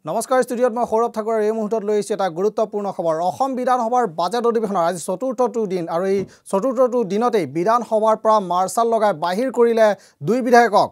নমস্কাৰ ষ্টুডিঅ'ত মই সৌৰভ ঠাকুৰৰ এই মুহূৰ্তত লৈ আহিছোঁ এটা গুৰুত্বপূৰ্ণ খবৰ অসম বিধানসভাৰ বাজেট অধিৱেশনৰ আজি চতুৰ্থটো দিন আৰু এই চতুৰ্থটো দিনতেই বিধানসভাৰ পৰা মাৰ্চাল লগাই বাহিৰ কৰিলে দুই বিধায়কক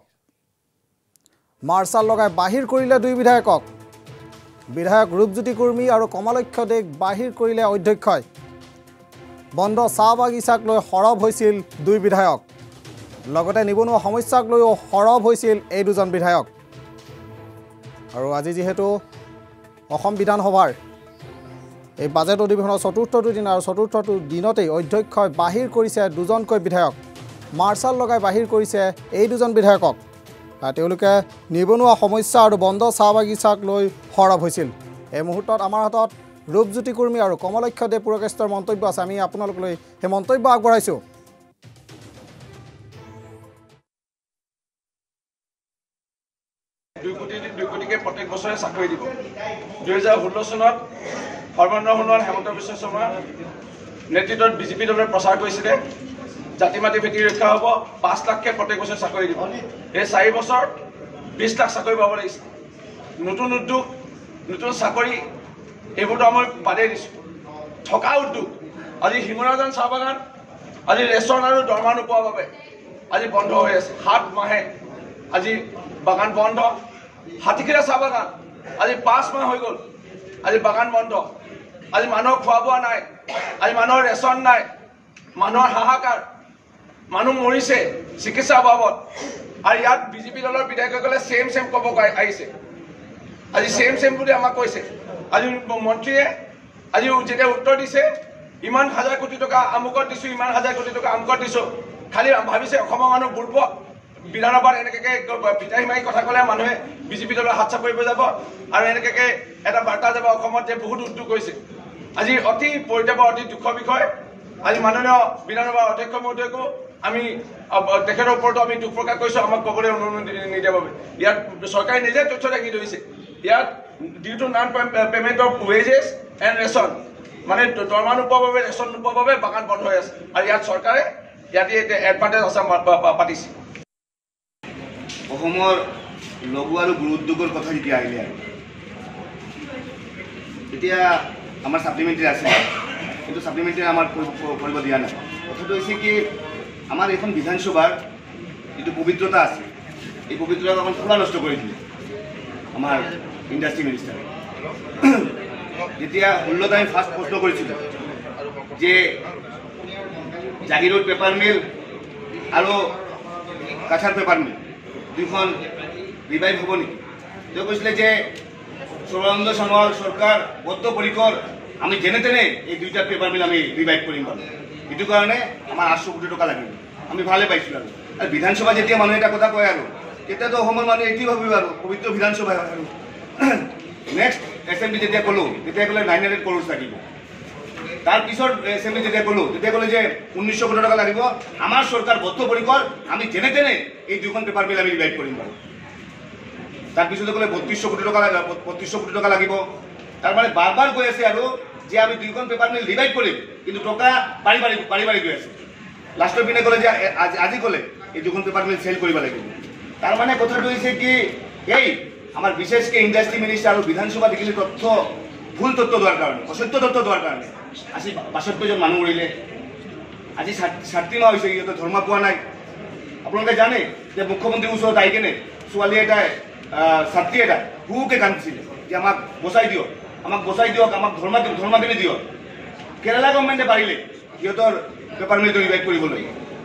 বিধায়ক ৰূপজ্যোতি কুৰ্মী আৰু কমলক্ষ দেক বাহিৰ কৰিলে অধ্যক্ষই বন্ধ চাহ বাগিচাক লৈ সৰব হৈছিল দুই বিধায়ক লগতে নিবনুৱা সমস্যাক লৈ সৰব হৈছিল এই দুজন বিধায়ক আৰু আজি যেহেতু অসম বিধানসভাৰ এই বাজেট অধিৱেশনৰ চতুৰ্থটো দিন আৰু চতুৰ্থটো দিনতেই অধ্যক্ষই বাহিৰ কৰিছে দুজনকৈ বিধায়ক মাৰ্চাল লগাই বাহিৰ কৰিছে এই দুজন বিধায়কক তেওঁলোকে নিবনুৱা সমস্যা আৰু বন্ধ চাহ বাগিচাক লৈ সৰব হৈছিল এই মুহূৰ্তত আমাৰ হাতত ৰূপজ্যোতি কুৰ্মী আৰু কমলক্ষ দে পুৰকাষ্টৰ মন্তব্য আছে আমি আপোনালোকলৈ সেই মন্তব্য আগবঢ়াইছোঁ দুই কোটিকে প্ৰত্যেক বছৰে চাকৰি দিব 2016 চনত সৰ্বানন্দ সোণোৱাল হেমন্ত বিশ্ব শৰ্মা নেতৃত্বত বিজেপি দলে প্ৰচাৰ কৰিছিলে জাতি মাটি ভেটি ৰক্ষা হ'ব 5 লাখকে প্ৰত্যেক বছৰে চাকৰি দিব এই 4 বছৰ 20 লাখ চাকৰি পাব লাগিছিল নতুন উদ্যোগ নতুন চাকৰি এইবোৰটো আমি বাদেই দিছোঁ থকা উদ্যোগ আজি হিমৰাজান চাহ বাগান আজি ৰেচন আৰু দৰমহা নোপোৱাৰ বাবে আজি বন্ধ হৈ আছে 7 মাহে আজি বাগান বন্ধ হাতীখিৰা চাহ বাগান আজি 5 মাহ হৈ গ'ল আজি বাগান বন্ধ আজি মানুহৰ খোৱা বোৱা নাই আজি মানুহৰ ৰেচন নাই মানুহৰ হাহাকাৰ মানুহ মৰিছে চিকিৎসা অভাৱত আৰু ইয়াত বিজেপি দলৰ বিধায়কসকলে সেম ক'ব আহিছে আজি সেম বুলি আমাক কৈছে আজি মন্ত্ৰীয়ে আজি যেতিয়া উত্তৰ দিছে ইমান হাজাৰ কোটি টকা আমুকত দিছোঁ ইমান হাজাৰ কোটি টকা আমুকত দিছোঁ খালি ভাবিছে অসমৰ মানুহ বুৰ্ব বিধানসভাত এনেকৈ পিতাহী মাৰি কথা ক'লে মানুহে বিজেপি দলৰ হাত চাপৰিব যাব আৰু এনেকৈ এটা বাৰ্তা যাব অসমত যে বহুত উদ্যোগ হৈছে আজি অতি পৰিতাপ অতি দুখৰ বিষয় আজি মাননীয় বিধানসভাৰ অধ্যক্ষ মহোদয়কো আমি তেখেতৰ ওপৰতো আমি দুখ প্ৰকাশ কৰিছোঁ আমাক ক'বলৈ অনুমতি নিদিয়াৰ বাবে ইয়াত চৰকাৰে নিজে তথ্য দাঙি ধৰিছে ইয়াত due to non payment of wages and ration মানে দৰমহা নোপোৱাৰ বাবে ৰেচন নোপোৱাৰ বাবে বাগান বন্ধ হৈ আছে আৰু ইয়াত চৰকাৰে ইয়াতে এডভান্টেজ আছে পাতিছে অসমৰ লঘু আৰু গুৰু উদ্যোগৰ কথা যেতিয়া আহিলে আৰু এতিয়া আমাৰ ছাপ্লিমেণ্টাৰী আছে কিন্তু ছাপ্লিমেণ্টাৰী আমাৰ কৰিব দিয়া নাই কথাটো হৈছে কি আমাৰ এখন বিধানসভাৰ যিটো পবিত্ৰতা আছে এই পবিত্ৰতা অকণ খোলা নষ্ট কৰি দিলে আমাৰ ইণ্ডাষ্ট্ৰি মিনিষ্টাৰে যেতিয়া 16 আমি ফাৰ্ষ্ট প্ৰশ্ন কৰিছিলোঁ যে জাগিৰোড পেপাৰ মিল আৰু কাছাৰ পেপাৰ মিল দুইখন ৰিভাইভ হ'ব নেকি তেওঁ কৈছিলে যে সৰ্বানন্দ সোণোৱাল চৰকাৰ বদ্ধপৰিকৰ আমি যেনে তেনে এই দুইটা পেপাৰ মিল আমি ৰিভাইভ কৰিম পাৰোঁ সেইটো কাৰণে আমাৰ 800 কোটি টকা লাগিব আমি ভালে পাইছিলোঁ আৰু বিধানসভা যেতিয়া মানুহে এটা কথা কয় আৰু তেতিয়াতো অসমৰ মানুহে এইটোৱে ভাবিব আৰু পবিত্ৰ বিধানসভা আৰু নেক্সট এছেম্বলি যেতিয়া ক'লোঁ তেতিয়া ক'লে 900 crores লাগিব তাৰপিছত এছেম্বলি যেতিয়া ক'লোঁ তেতিয়া ক'লে যে 1900 কোটি টকা লাগিব আমাৰ চৰকাৰ বদ্ধপৰিকৰ আমি যেনে তেনে এই দুখন পেপাৰ মিল আমি ৰিভাইভ কৰিম বাৰু তাৰপিছতে ক'লে 3200 কোটি টকা লাগিব তাৰমানে বাৰ কৈ আছে আৰু যে আমি দুইখন পেপাৰ মিল ৰিভাইভ কৰিম কিন্তু টকা পাৰি গৈ আছে লাষ্টৰ পিনে ক'লে যে আজি ক'লে এই দুখন পেপাৰ মিল চেল কৰিব লাগিব তাৰমানে কথাটো হৈছে কি এই আমাৰ বিশেষকৈ ইণ্ডাষ্ট্ৰি মিনিষ্টাৰ আৰু বিধানসভা দেখিলে তথ্য ভুল তথ্য দিয়াৰ কাৰণে অসত্য তথ্য দিয়াৰ কাৰণে আজি 65জন মানুহ মৰিলে আজি 60 মাহ হৈছে সিহঁতে ধৰ্ম পোৱা নাই আপোনালোকে জানে যে মুখ্যমন্ত্ৰীৰ ওচৰত আহি কেনে ছোৱালী এটাই ছাত্ৰী এটাই হুকে কান্দিছিলে যে আমাক বচাই দিয়ক আমাক ধৰ্মাখিনি দিয়ক কেৰালা গভৰ্ণমেণ্টে পাৰিলে সিহঁতৰ পেপাৰ মিলটো ৰিভাইভ কৰিবলৈ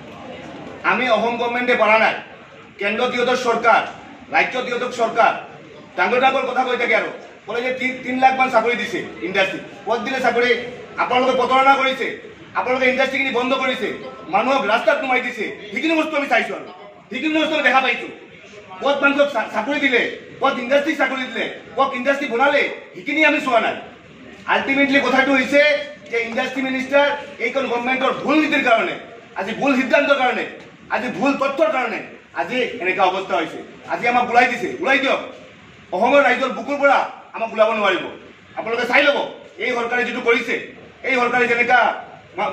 আমি অসম গভৰ্ণমেণ্টে পৰা নাই কেন্দ্ৰত সিহঁতৰ চৰকাৰ ৰাজ্যত সিহঁতৰ চৰকাৰ ডাঙৰ কথা কৈ থাকে আৰু ক'লে যে 3 লাখ মান চাকৰি দিছে ইণ্ডাষ্ট্ৰি ক'ত দিলে চাকৰি আপোনালোকে প্ৰতাৰণা কৰিছে আপোনালোকে ইণ্ডাষ্ট্ৰিখিনি বন্ধ কৰিছে মানুহক ৰাস্তাত নমাই দিছে সেইখিনি বস্তু আমি চাইছোঁ আৰু সেইখিনি বস্তু আমি দেখা পাইছোঁ ক'ত মানুহক চাকৰি দিলে ক'ত ইণ্ডাষ্ট্ৰিক চাকৰি দিলে ক'ত ইণ্ডাষ্ট্ৰি বনালে সেইখিনি আমি চোৱা নাই আল্টিমেটলি কথাটো হৈছে যে ইণ্ডাষ্ট্ৰি মিনিষ্টাৰ এইখন গভৰ্ণমেণ্টৰ ভুল নীতিৰ কাৰণে আজি ভুল সিদ্ধান্তৰ কাৰণে আজি ভুল তথ্যৰ কাৰণে আজি এনেকুৱা অৱস্থা হৈছে আজি আমাক ওলাই দিয়ক অসমৰ ৰাইজৰ বুকুৰ পৰা আমাক ওলাব নোৱাৰিব আপোনালোকে চাই ল'ব এই চৰকাৰে যিটো কৰিছে এই চৰকাৰে যেনেকুৱা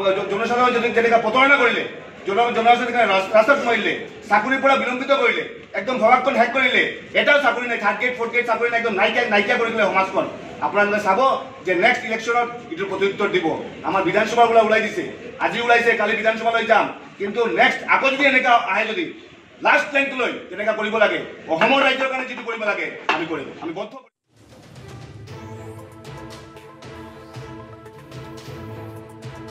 জনসাধাৰণ যেনেকুৱা প্ৰতাৰণা কৰিলে জনসাধাৰণ ৰাস্তাত মাৰিলে চাকৰিৰ পৰা বিলম্বিত কৰিলে একদম ভবাকখন শেষ কৰিলে এটাও চাকৰি নাই থাৰ্ড গ্ৰেড ফ'ৰ্থ গ্ৰেড চাকৰি নাই একদম নাইকিয়া কৰি দিলে সমাজখন আপোনালোকে চাব যে নেক্সট ইলেকশ্যনত এইটোৰ প্ৰত্যুত্তৰ দিব আমাৰ বিধানসভা ওলাই দিছে আজি ওলাইছে কালি বিধানসভালৈ যাম কিন্তু নেক্সট আকৌ যদি এনেকুৱা আহে যদি লাষ্ট টেংকলৈ তেনেকুৱা কৰিব লাগে অসমৰ ৰাজ্যৰ কাৰণে যিটো কৰিব লাগে আমি কৰিম আমি বদ্ধ